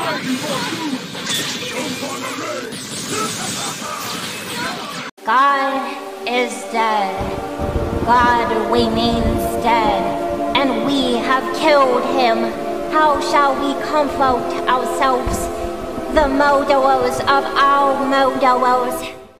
God is dead. God remains dead, and we have killed him. How shall we comfort ourselves, the murderers of our murderers?